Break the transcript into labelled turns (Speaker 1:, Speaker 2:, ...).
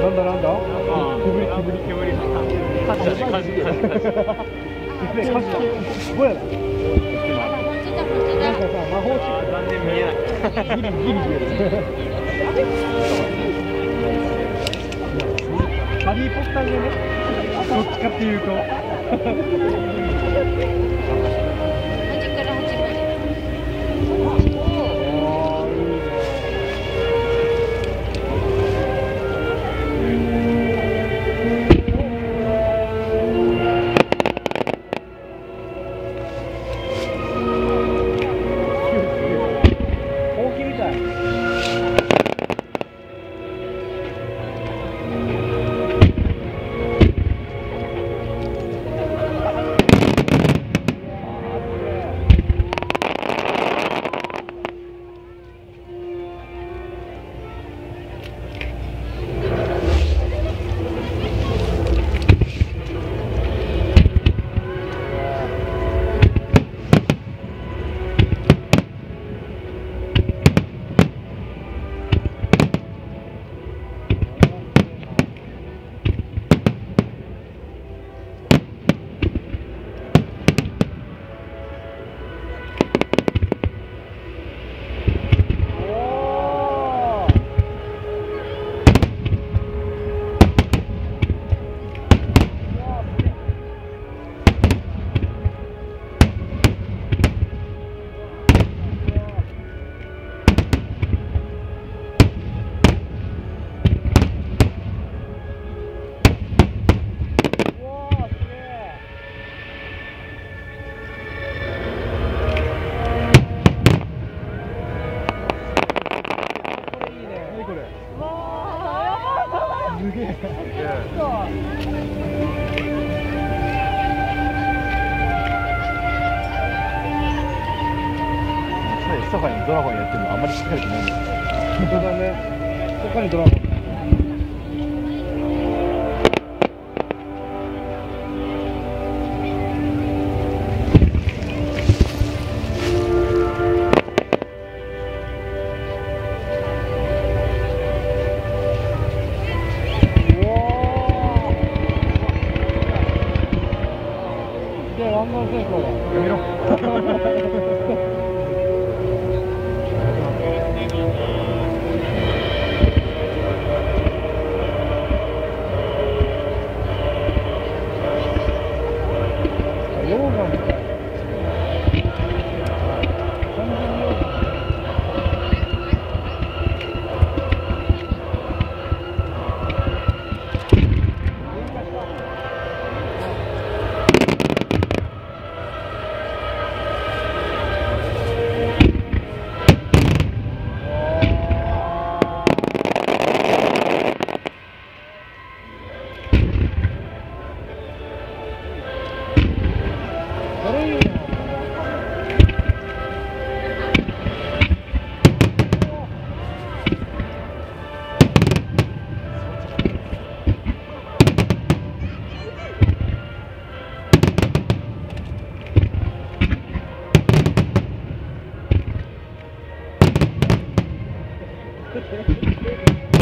Speaker 1: なんだなんだ。
Speaker 2: 煙。火事だね、火事。
Speaker 1: ぼやだ。なんかさ、魔法チック。
Speaker 2: 残念見えない。
Speaker 1: ギリ見える。ハリーポッターでね、どっちかっていうと。すげえ。ひそかにドラゴンやってるのあんまりしっかりとないんですよ。本当だね。ひそかにドラゴン。ワンマン成功だ。やめろ。溶岩みたい。完全に溶岩。Thank you.